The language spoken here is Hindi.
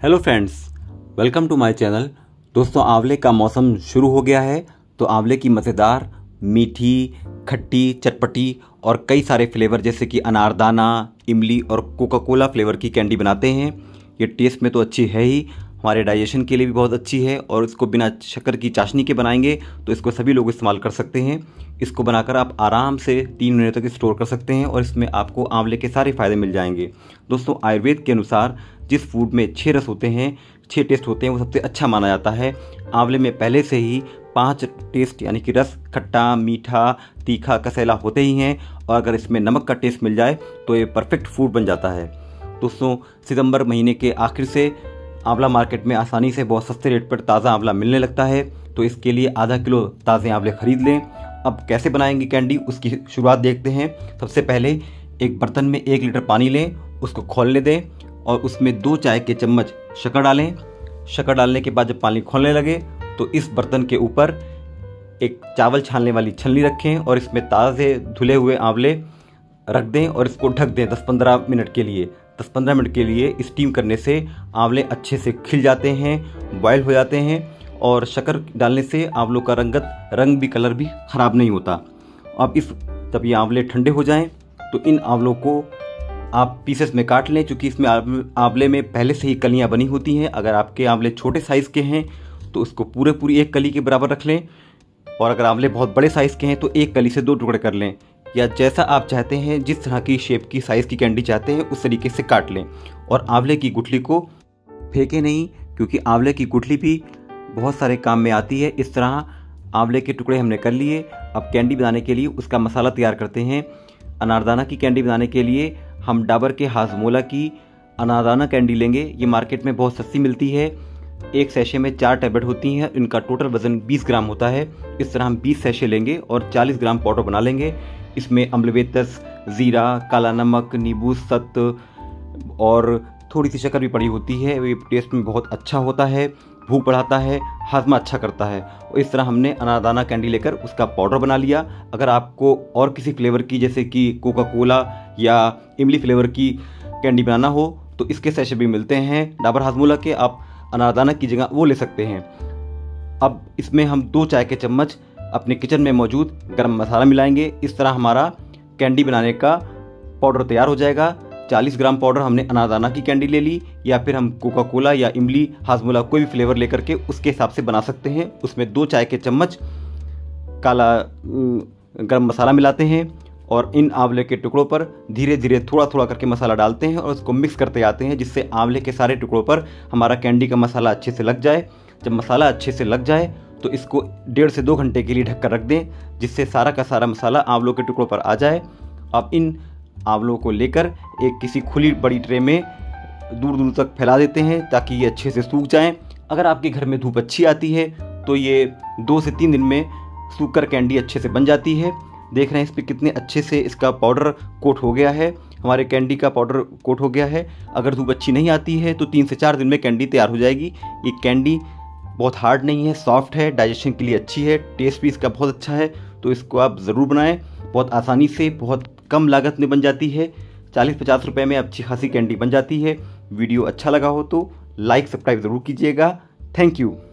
Hello friends, welcome to my channel. दोस्तों, आंवले का मौसम शुरू हो गया है तो आंवले की मज़ेदार, मीठी, खट्टी, चटपटी और कई सारे फ्लेवर जैसे कि अनारदाना, इमली और कोका कोला फ्लेवर की कैंडी बनाते हैं। ये टेस्ट में तो अच्छी है ही, हमारे डाइजेशन के लिए भी बहुत अच्छी है और इसको बिना शक्कर की चाशनी के बनाएंगे तो इसको सभी लोग इस्तेमाल कर सकते हैं। इसको बनाकर आप आराम से 3 महीने तक स्टोर कर सकते हैं और इसमें आपको आंवले के सारे फ़ायदे मिल जाएंगे। दोस्तों, आयुर्वेद के अनुसार जिस फूड में 6 रस होते हैं, 6 टेस्ट होते हैं, वो सबसे अच्छा माना जाता है। आंवले में पहले से ही 5 टेस्ट यानी कि रस, खट्टा, मीठा, तीखा, कसैला होते ही हैं और अगर इसमें नमक का टेस्ट मिल जाए तो ये परफेक्ट फूड बन जाता है। दोस्तों, सितंबर महीने के आखिर से आंवला मार्केट में आसानी से बहुत सस्ते रेट पर ताज़ा आंवला मिलने लगता है, तो इसके लिए आधा किलो ताज़े आंवले खरीद लें। अब कैसे बनाएंगे कैंडी, उसकी शुरुआत देखते हैं। सबसे पहले एक बर्तन में 1 लीटर पानी लें, उसको खौलने दें और उसमें 2 चाय के चम्मच शक्कर डालें। शक्कर डालने के बाद जब पानी खौलने लगे तो इस बर्तन के ऊपर एक चावल छानने वाली छलनी रखें और इसमें ताज़े धुले हुए आंवले रख दें और इसको ढक दें 10-15 मिनट के लिए। 10-15 मिनट के लिए स्टीम करने से आंवले अच्छे से खिल जाते हैं, बॉयल हो जाते हैं और शक्कर डालने से आंवलों का रंग भी, कलर भी ख़राब नहीं होता। अब जब ये आंवले ठंडे हो जाएं तो इन आंवलों को आप पीसेस में काट लें, क्योंकि इसमें आंवले में पहले से ही कलियां बनी होती हैं। अगर आपके आंवले छोटे साइज़ के हैं तो उसको पूरी एक कली के बराबर रख लें और अगर आंवले बहुत बड़े साइज़ के हैं तो एक कली से 2 टुकड़े कर लें, या जैसा आप चाहते हैं, जिस तरह की शेप की साइज़ की कैंडी चाहते हैं उस तरीके से काट लें। और आंवले की गुठली को फेंकें नहीं, क्योंकि आंवले की गुठली भी बहुत सारे काम में आती है। इस तरह आंवले के टुकड़े हमने कर लिए। अब कैंडी बनाने के लिए उसका मसाला तैयार करते हैं। अनारदाना की कैंडी बनाने के लिए हम डाबर के हाजमोला की अनारदाना कैंडी लेंगे। ये मार्केट में बहुत सस्ती मिलती है। एक सैशे में 4 टैबलेट होती हैं, इनका टोटल वज़न 20 ग्राम होता है। इस तरह हम 20 सैशे लेंगे और 40 ग्राम पाउडर बना लेंगे। इसमें अम्लवेतस, ज़ीरा, काला नमक, नींबू सत्व और थोड़ी सी शक्कर भी पड़ी होती है। ये टेस्ट में बहुत अच्छा होता है, भूख बढ़ाता है, हाजमा अच्छा करता है। और इस तरह हमने अनारदाना कैंडी लेकर उसका पाउडर बना लिया। अगर आपको और किसी फ्लेवर की जैसे कि कोका कोला या इमली फ्लेवर की कैंडी बनाना हो तो इसके सैशे भी मिलते हैं डाबर हाजमोला के, आप अनारदाना की जगह वो ले सकते हैं। अब इसमें हम 2 चाय के चम्मच अपने किचन में मौजूद गरम मसाला मिलाएंगे। इस तरह हमारा कैंडी बनाने का पाउडर तैयार हो जाएगा। 40 ग्राम पाउडर हमने अनारदाना की कैंडी ले ली, या फिर हम कोका कोला या इमली हाजमोला कोई भी फ्लेवर लेकर के उसके हिसाब से बना सकते हैं। उसमें 2 चाय के चम्मच काला गरम मसाला मिलाते हैं और इन आंवले के टुकड़ों पर धीरे धीरे थोड़ा करके मसाला डालते हैं और उसको मिक्स करते जाते हैं, जिससे आंवले के सारे टुकड़ों पर हमारा कैंडी का मसाला अच्छे से लग जाए। जब मसाला अच्छे से लग जाए तो इसको 1.5 से 2 घंटे के लिए ढककर रख दें, जिससे सारा का सारा मसाला आंवलों के टुकड़ों पर आ जाए। अब इन आंवलों को लेकर एक किसी खुली बड़ी ट्रे में दूर तक फैला देते हैं ताकि ये अच्छे से सूख जाएं। अगर आपके घर में धूप अच्छी आती है तो ये 2 से 3 दिन में सूख कर कैंडी अच्छे से बन जाती है। देख रहे हैं इस पर कितने अच्छे से इसका पाउडर कोट हो गया है, हमारे कैंडी का पाउडर कोट हो गया है। अगर धूप अच्छी नहीं आती है तो 3 से 4 दिन में कैंडी तैयार हो जाएगी। ये कैंडी बहुत हार्ड नहीं है, सॉफ्ट है, डाइजेशन के लिए अच्छी है, टेस्ट भी इसका बहुत अच्छा है, तो इसको आप ज़रूर बनाएं। बहुत आसानी से, बहुत कम लागत में बन जाती है। 40-50 रुपये में अच्छी खासी कैंडी बन जाती है। वीडियो अच्छा लगा हो तो लाइक सब्सक्राइब ज़रूर कीजिएगा। Thank you.